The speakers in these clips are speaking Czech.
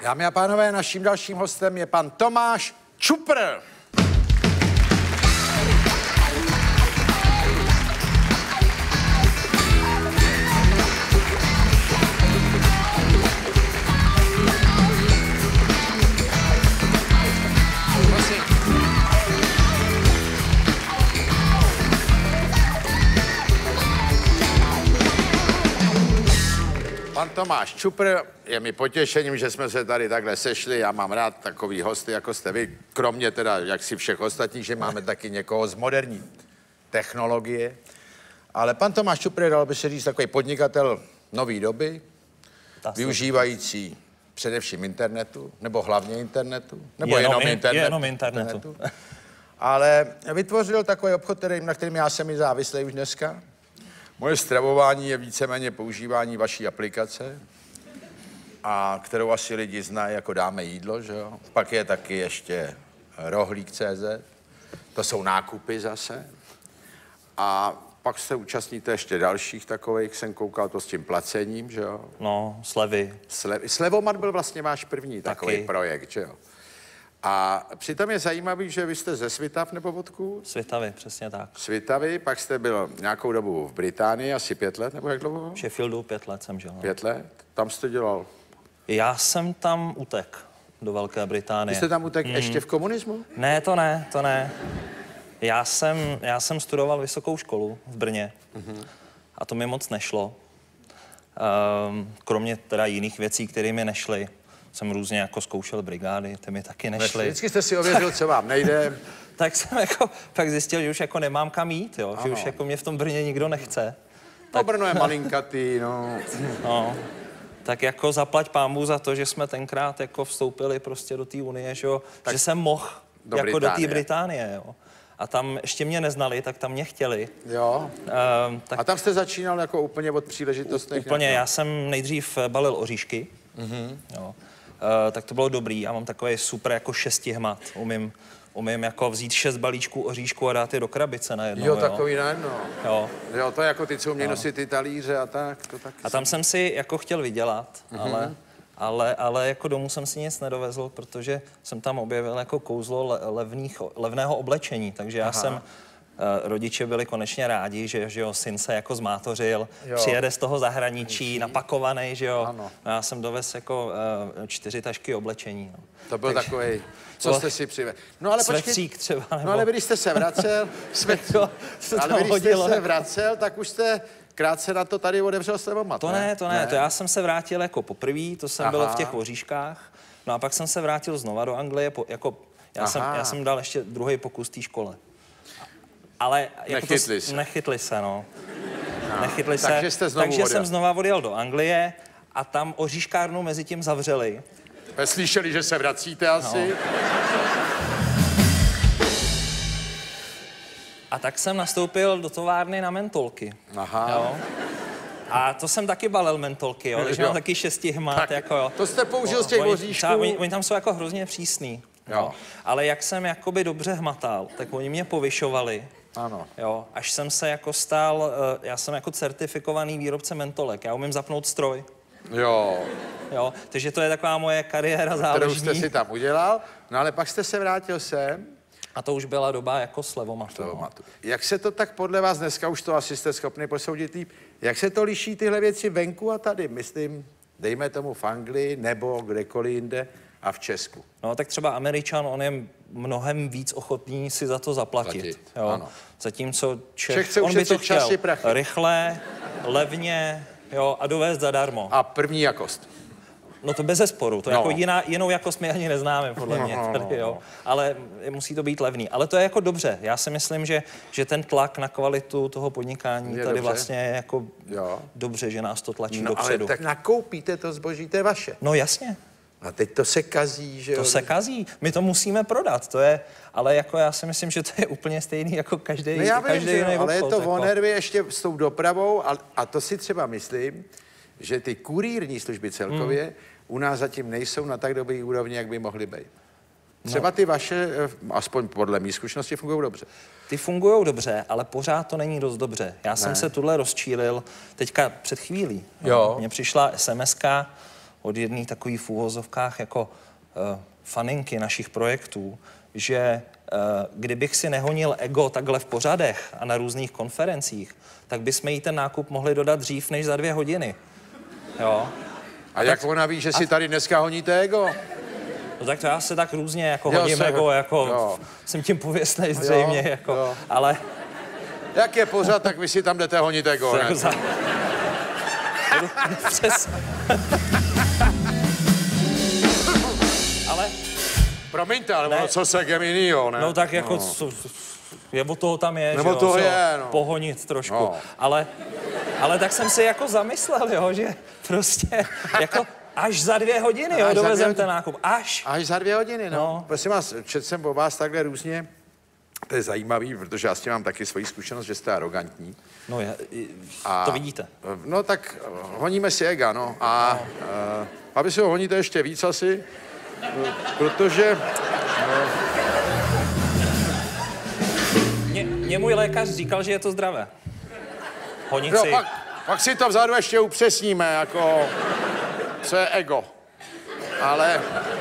Dámy a pánové, naším dalším hostem je pan Tomáš Čupr. Pan Tomáš Čupr, je mi potěšením, že jsme se tady takhle sešli. Já mám rád takový hosty, jako jste vy, kromě teda, jak si všech ostatních, že máme taky někoho z moderní technologie. Ale pan Tomáš Čupr je, dalo by se říct, takový podnikatel nový doby, využívající především internetu, nebo hlavně internetu, nebo jenom internetu. Ale vytvořil takový obchod, na kterým já jsem i závislý už dneska. Moje stravování je víceméně používání vaší aplikace, a kterou asi lidi znají jako Dáme jídlo, že jo? Pak je taky ještě Rohlík.cz, to jsou nákupy zase. A pak se účastníte ještě dalších takových, jsem koukal to s tím placením, že jo? No, slevy. Slevomat byl vlastně váš první takový projekt, že jo? A přitom je zajímavý, že vy jste ze Svitav nebo odkud? Svitavy, přesně tak. Svitavy, pak jste byl nějakou dobu v Británii, asi 5 let, nebo jak dlouho? V Sheffieldu 5 let jsem žil. 5 let? Tam jste dělal? Já jsem tam utek do Velké Británie. Vy jste tam utek ještě v komunismu? Ne, to ne. Já jsem studoval vysokou školu v Brně a to mi moc nešlo. Kromě teda jiných věcí, které mi nešly. Jsem různě jako zkoušel brigády, ty mi taky nešly. Vždycky jste si ověřil, co vám nejde. Tak jsem jako pak zjistil, že už jako nemám kam jít, jo? Že už jako mě v tom Brně nikdo nechce. Tak... Brno je malinkatý, no. Tak jako zaplať pánbůh za to, že jsme tenkrát jako vstoupili prostě do té Unie, že jo? Že jsem mohl jako do té Británie, jo? A tam ještě mě neznali, tak tam mě chtěli. Jo. Tak... A tam jste začínal jako úplně od příležitostných? Úplně, já jsem nejdřív balil oříšky. Jo. Tak to bylo dobrý. Já mám takový super jako šestihmat. Umím jako vzít 6 balíčků oříšků a dát je do krabice najednou. Jo, takový najednou. Jo, to je jako ty, co umějí nosit ty talíře a tak. To taky a tam jsem si jako chtěl vydělat, ale jako domů jsem si nic nedovezl, protože jsem tam objevil jako kouzlo levného oblečení. Takže já jsem... Rodiče byli konečně rádi, že jo, syn se jako zmátořil, přijede z toho zahraničí, napakovaný, že jo. Ano. Já jsem dovez jako 4 tašky oblečení. No. To byl takový, co jste si přivezl. No ale svetřík třeba, nebo... No ale když jste se vracel, tak už jste krátce na to tady otevřel Slevomat, To ne, to já jsem se vrátil jako poprvé, to jsem byl v těch oříškách, no a pak jsem se vrátil znova do Anglie, já jsem dal ještě druhý pokus té škole. Ale jako nechytli se, no. Nechytli se, takže jsem znova odjel do Anglie a tam oříškárnu mezi tím zavřeli. Slyšeli, že se vracíte asi? No. A tak jsem nastoupil do továrny na mentolky. Jo? A to jsem taky balil mentolky, jo, takže mám taky šestihmat, jako jo. To jste použil z těch oříšků? Oni tam jsou jako hrozně přísný. Jo. Ale jak jsem jakoby dobře hmatal, tak oni mě povyšovali. Ano. Jo, až jsem se jako stal, já jsem jako certifikovaný výrobce mentolek, já umím zapnout stroj. Jo, takže to je taková moje kariéra záložní. Kterou jste si tam udělal, no ale pak jste se vrátil sem. A to už byla doba jako Slevomatu. Jak se to tak podle vás, dneska už to asi jste schopni posoudit líp, jak se to liší tyhle věci venku a tady, myslím, dejme tomu v Anglii nebo kdekoliv jinde a v Česku? No tak třeba Američan, on je mnohem víc ochotný si za to zaplatit. Jo. Ano. Zatímco Čech chce on by to chtěl rychle, levně, jo, a dovést zadarmo. A první jakost. No to bezesporu, to jako jinou jakost my ani neznáme, podle mě tady, jo. Ale musí to být levný. Ale to je jako dobře. Já si myslím, že ten tlak na kvalitu toho podnikání je tady dobře. Vlastně je jako dobře, že nás to tlačí dopředu. Ale tak nakoupíte to zboží, to je vaše. No jasně. A teď to se kazí, že jo? To se kazí. My to musíme prodat, to je, ale jako já si myslím, že to je úplně stejný jako každý jiný obchod. Ale je to o nervy ještě s tou dopravou a to si třeba myslím, že ty kurýrní služby celkově u nás zatím nejsou na tak dobrý úrovni, jak by mohly být. Třeba ty vaše, aspoň podle mých zkušeností, fungují dobře. Ty fungují dobře, ale pořád to není dost dobře. Já jsem se tuhle rozčílil teďka před chvílí. Jo. Mně přišla SMS-ka od jedné takový v úvozovkách jako faninky našich projektů, že kdybych si nehonil ego takhle v pořadech a na různých konferencích, tak bychom jí ten nákup mohli dodat dřív než za 2 hodiny. Jo? A jak ona ví, že si tady dneska honíte ego? No tak to já se tak různě jako hodím ego, jako jsem tím pověstnej zřejmě, jako, ale... Jak je pořád, tak vy si tam jdete honit ego, ne? Přes... Ale... Promiňte, ale ono co se Geminio, ne? No tak jako, je od toho tam je, nebo že toho jo, je, no. Pohonit trošku. No. Ale tak jsem si jako zamyslel, jo, že prostě jako až za 2 hodiny, jo, dovezem ten nákup. Až za 2 hodiny, no. Prosím vás, četl jsem o vás takhle různě. To je zajímavý, protože já s tím mám taky svoji zkušenost, že jste arrogantní. No, to vidíte. No tak honíme si ega, no. A aby si ho honíte ještě víc asi, protože... Mě můj lékař říkal, že je to zdravé. Honit si. Pak si to vzadu ještě upřesníme, jako... Co je ego. Ale...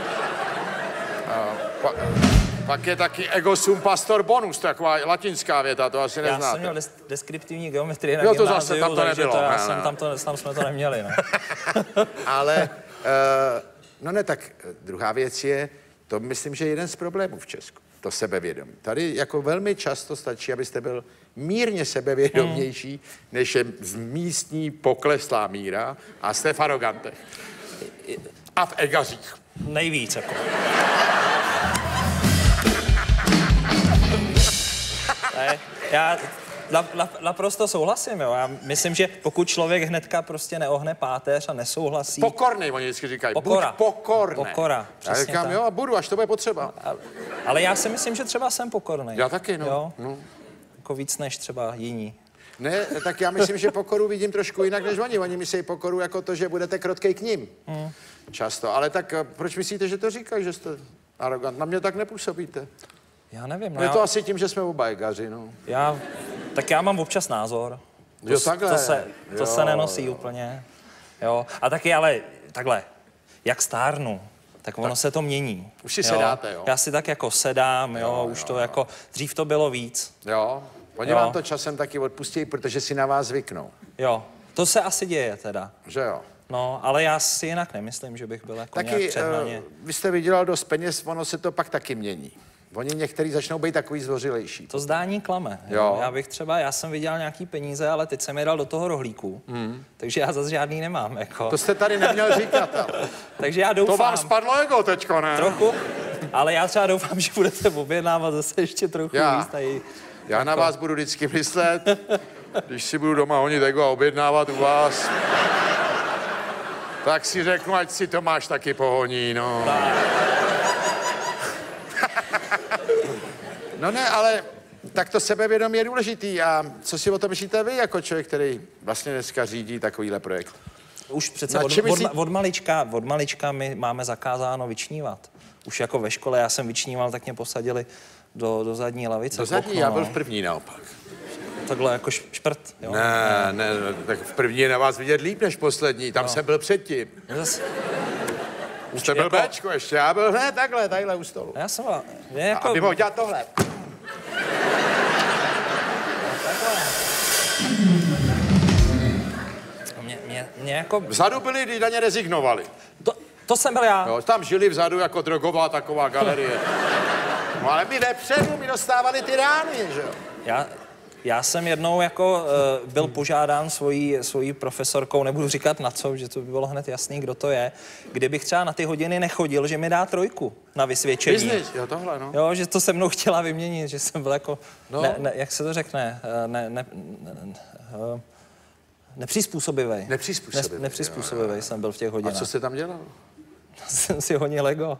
Pak je taky ego sum pastor bonus, taková latinská věta, to asi neznáte. Já jsem měl deskriptivní geometrii na gymnáziu, zase tam to nebylo. Tam jsme to neměli, no. Ale, no ne, tak druhá věc je, to myslím, že je jeden z problémů v Česku, to sebevědomí. Tady jako velmi často stačí, abyste byl mírně sebevědomější, než je místní pokleslá míra a jste v arrogantech. A v egařích. Nejvíc, jako. Já naprosto souhlasím, jo. Já myslím, že pokud člověk hnedka prostě neohne páteř a nesouhlasí... Pokornej, oni vždycky říkají. Pokora. Buď pokornej. Pokora, já říkám, tak. Jo, a budu, až to bude potřeba. Ale já si myslím, že třeba jsem pokornej. Já taky, no. Jo? Jako víc než třeba jiní. Ne, tak já myslím, že pokoru vidím trošku jinak než oni. Oni myslí pokoru jako to, že budete krotkej k ním. Často. Ale tak proč myslíte, že to říkají, že jste arrogant? Na mě tak nepůsobíte. Já nevím. No je to asi tím, že jsme oba egaři, no. Tak já mám občas názor. To se nenosí úplně. Jo. A taky ale takhle, jak stárnu, tak ono se to mění. Už si sedáte, jo? Já si tak jako sedám, už to jako, dřív to bylo víc. Jo, oni vám to časem taky odpustí, protože si na vás zvyknou. Jo, to se asi děje teda. Že jo? No, ale já si jinak nemyslím, že bych byl jako nějak přehnaně. Vy jste vydělal dost peněz, ono se to pak taky mění. Oni některý začnou být takový zdvořilejší. To zdání klame. Jo. Já jsem vydělal nějaký peníze, ale teď jsem je dal do toho rohlíku. Takže já zase žádný nemám. Jako. To jste tady neměl říkat. Takže já doufám. To vám spadlo ego teďko, ne? Trochu, ale já třeba doufám, že budete objednávat zase ještě trochu víc. Já na vás budu vždycky myslet, když si budu doma honit ego a objednávat u vás, tak si řeknu, ať si Tomáš taky pohoní, no. No ne, ale tak to sebevědomí je důležitý. A co si o tom myslíte vy, jako člověk, který vlastně dneska řídí takovýhle projekt? Už přece od malička my máme zakázáno vyčnívat. Už jako ve škole já jsem vyčníval, tak mě posadili do zadní lavice. Do zadní? Já byl v první naopak. Takhle jako šprt, jo? Ne, tak v první je na vás vidět líp než poslední. Tam jsem byl předtím. Už jste byl jako... Bčko ještě, já byl hned takhle u stolu. Já jsem jako... Aby mohl dělat tohle. Mě jako... Vzadu byli, když na ně rezignovali. To jsem byl já. Jo, tam žili vzadu jako drogová taková galerie. No ale my vepředu, my dostávali ty rány, že jo? Já jsem jednou jako byl požádán svojí profesorkou, nebudu říkat na co, že to by bylo hned jasný, kdo to je, kdybych třeba na ty hodiny nechodil, že mi dá 3 na vysvědčení. Business, jo, tohle, no. Jo, že to se mnou chtěla vyměnit, že jsem byl jako, jak se to řekne, nepřizpůsobivej. Nepřizpůsobivej jsem byl v těch hodinách. A co jste tam dělal? Jsem si honil ego.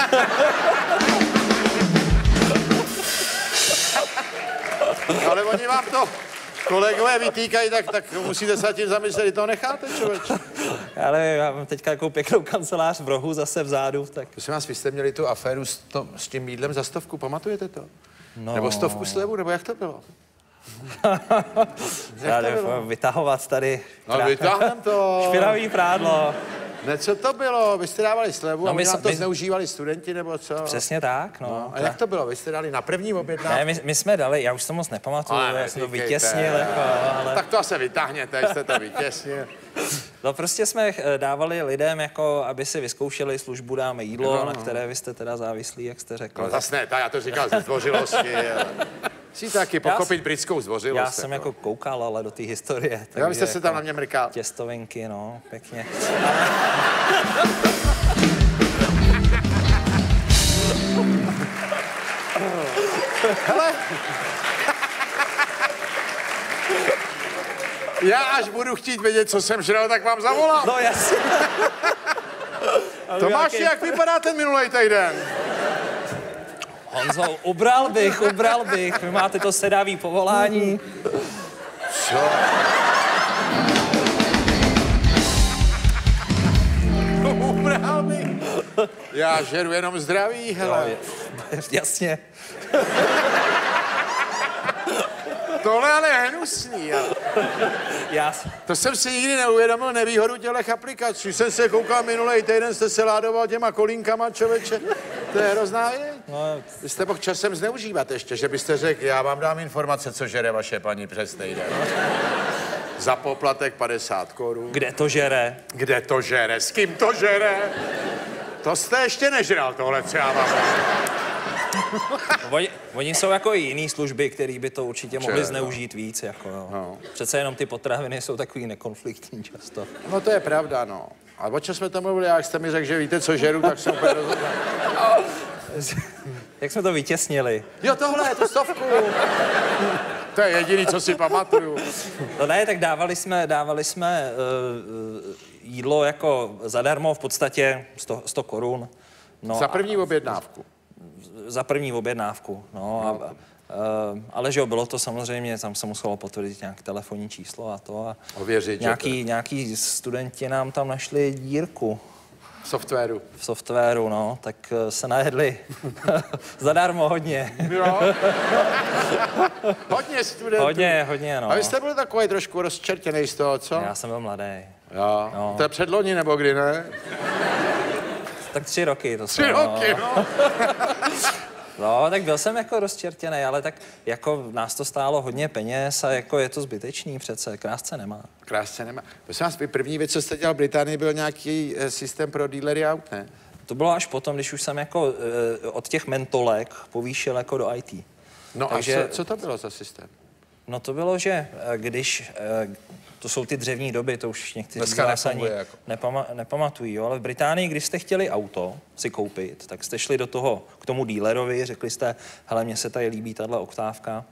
Ale oni vám to kolegové vytýkají, tak musíte se tím zamyslet, kdy to necháte, člověče. Ale já mám teďka takovou pěknou kancelář v rohu, zase vzadu, tak... Prosím vás, vy jste měli tu aféru s tím jídlem za 100, pamatujete to? No. Nebo 100 slevu, nebo jak to bylo? Já vytahovat tady... No vytáhnem to. Špinavý prádlo. Ne, co to bylo? Vy jste dávali slevu a my my to jsme- zneužívali studenti, nebo co? Přesně tak, no. No, a jak to bylo? Vy jste dali na první objednávku? Ne, my jsme dali, já už to moc nepamatuju, Ale já jsem to neříkejte. vytěsnil, jako, ale... Tak to asi vytáhněte, jste to vytěsnil. No prostě jsme dávali lidem, jako, aby si vyzkoušeli službu, dáme jídlo, na které vy jste teda závislí, jak jste řekl. No zase ne, já to říkal ze zdvořilosti. Chci taky pochopit britskou zdvořilost. Já jsem jako koukal, ale do té historie. Já vy jste takže se tam na mě mrkal. Těstovinky, no, pěkně. Hele. Já až budu chtít vědět, co jsem žral, tak vám zavolám. No jasně. Tomáši, jak vypadá ten minulý týden? Honzo, ubral bych. Vy máte to sedavý povolání. Co? Ubral bych. Já žeru jenom zdraví, hele. Jasně. Tohle ale je hnusný. Já... To jsem si nikdy neuvědomil nevýhodu těch aplikací. Jsem se koukal minulý týden, jste se ládoval těma kolínkama, člověče. To je hrozná věc. No, Vy jste mohl časem zneužívat ještě, že byste řekl, já vám dám informace, co žere vaše paní přes týden. Za poplatek 50 korun. kde to žere? Kde to žere? S kým to žere? To jste ještě nežral, tohle, co já vám. Oni jsou jako i jiný služby, které by to určitě mohly no. zneužít víc. Jako, jo. No. Přece jenom ty potraviny jsou takový nekonfliktní často. No to je pravda, no. A o čem jsme tam mluvili, jak jste mi řekl, že víte, co žeru, tak jsem úplně rozuměl. Jak jsme to vytěsnili? Jo, tohle, tu 100. To je jediný, co si pamatuju. No ne, tak dávali jsme jídlo jako zadarmo, v podstatě 100 korun. No Za první objednávku. Za první objednávku, no. Ale že jo, bylo to samozřejmě, tam se muselo potvrdit nějaké telefonní číslo a to. A Ověřit, nějaký studenti nám tam našli dírku Softwaru. v softwaru, no, tak se najedli zadarmo hodně. Jo. Hodně studentů. Hodně, no. A vy jste byl takový trošku rozčertěný z toho, co? Já jsem byl mladý. Jo. No. To je předloni, nebo kdy, ne? Tak 3 roky to 3 roky, no. No, tak byl jsem jako rozčertěný, ale tak jako nás to stálo hodně peněz a jako je to zbytečný přece, krásce nemá. Krásně nemá. Prosím vás, první věc, co jste dělal v Británii, byl nějaký systém pro dealery aut, ne? To bylo až potom, když už jsem jako od těch mentolek povýšil jako do IT. No takže, a co to bylo za systém? No to bylo, že když, to jsou ty dřevní doby, to už někteří Dneska z vás ani nefunguje jako. nepamatují, jo? Ale v Británii, když jste chtěli auto si koupit, tak jste šli k tomu dealerovi, řekli jste, hele, mně se tady líbí tahle oktávka,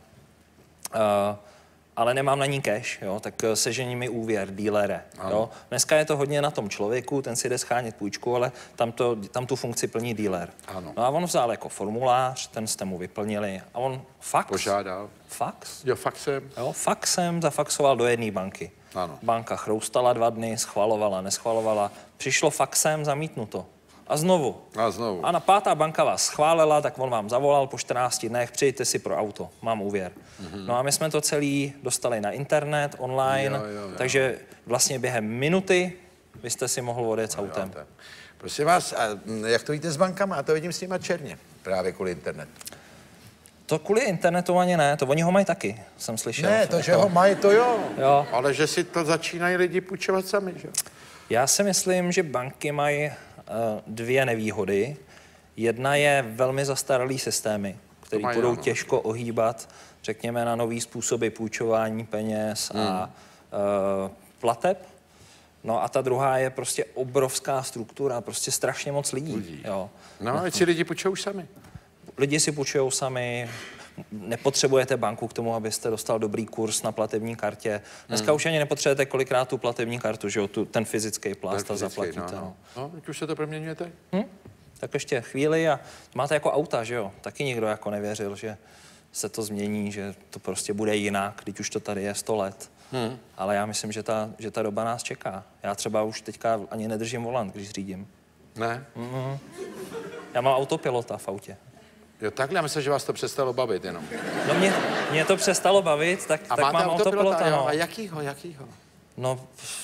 ale nemám na ní cash, jo? Tak sežení mi úvěr, dealere. Jo? Dneska je to hodně na tom člověku, ten si jde schánět půjčku, ale tam tu funkci plní dealer. Ano. No a on vzal jako formulář, ten jste mu vyplnili a on Požádal. fax? Jo, faxem. Jo, faxem zafaxoval do jedné banky. Ano. Banka chroustala 2 dny, schvalovala, neschvalovala. Přišlo faxem, zamítnuto. A znovu. A znovu. A na 5. banka vás schválila, tak on vám zavolal po 14 dnech, přijďte si pro auto, mám úvěr. No a my jsme to celý dostali na internet, online, Jo. takže vlastně během minuty vy jste si mohl odjet s autem. Prosím vás, a jak to víte s bankama? A to vidím s nima černě, právě kvůli internetu. To kvůli internetu ani ne, to oni ho mají taky, jsem slyšel. Ne, to, že ho mají, to jo. Jo. Ale že si to začínají lidi půjčovat sami, že? Já si myslím, že banky mají 2 nevýhody. Jedna je velmi zastaralý systémy, které budou těžko ohýbat, řekněme, na nový způsoby půjčování peněz a plateb. No a ta druhá je prostě obrovská struktura, prostě strašně moc lidí. Jo. No, ať si lidi půjčují sami. Lidi si půjčují sami, nepotřebujete banku k tomu, abyste dostal dobrý kurz na platební kartě. Dneska už ani nepotřebujete kolikrát tu platební kartu, že jo, ten fyzický plast a zaplatíte. No, už se to proměňujete? Tak ještě chvíli a máte jako auta, že jo? Taky nikdo jako nevěřil, že se to změní, že to prostě bude jinak, když už to tady je 100 let. Ale já myslím, že ta doba nás čeká. Já třeba už teďka ani nedržím volant, když řídím. Ne? Já mám autopilota v autě. Jo, takhle, já myslím, že vás to přestalo bavit jenom. No mě to přestalo bavit, tak máte mám autopilota, jo? no. A jakýho? No,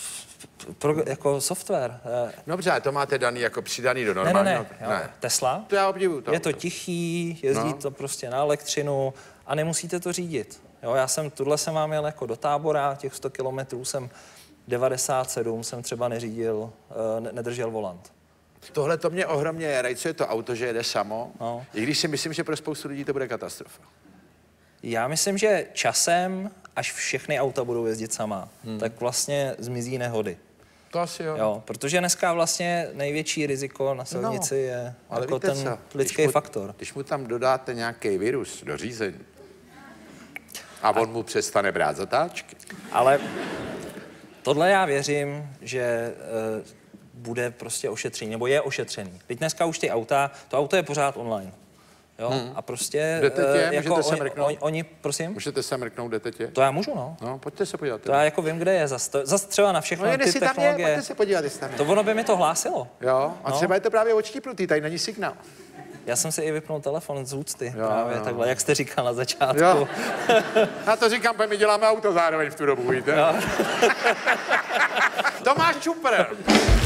jako software. Dobře, a to máte daný jako přidaný do normálního? Ne. Tesla. To já obdivuju. Je to tichý, jezdí to prostě na elektřinu a nemusíte to řídit. Jo, tuhle jsem vám jel jako do Tábora, těch 100 kilometrů jsem 97 jsem třeba neřídil, nedržel volant. Tohle to mě ohromně rajcuje to auto, že jede samo, No. i když si myslím, že pro spoustu lidí to bude katastrofa. Já myslím, že časem, až všechny auta budou jezdit sama, tak vlastně zmizí nehody. To asi jo. Jo, protože dneska vlastně největší riziko na silnici je ale jako víte ten co? lidský faktor. Když mu tam dodáte nějaký virus do řízení a on mu přestane brát zatáčky. Ale tohle já věřím, že bude prostě ošetřený, nebo je ošetřený. Teď dneska už to auto je pořád online. Jo? A prostě Jdete tě? Můžete se mrknout? Oni, prosím? Můžete se mrknout, jdete tě? To já můžu, no. No, pojďte se podívat. To já jako vím, kde je. Zas třeba na všechno ty si tam je, technologie. pojďte se podívat, jestli tam je. To ono by mi to hlásilo. Jo, a No. třeba je to právě odštípnutý, tady není signál. Já jsem si i vypnul telefon z úcty, právě takhle, jak jste říkal na začátku. Jo. Já to říkám, protože my děláme auto zároveň v tu dobu, víte? Tomáš Čupr.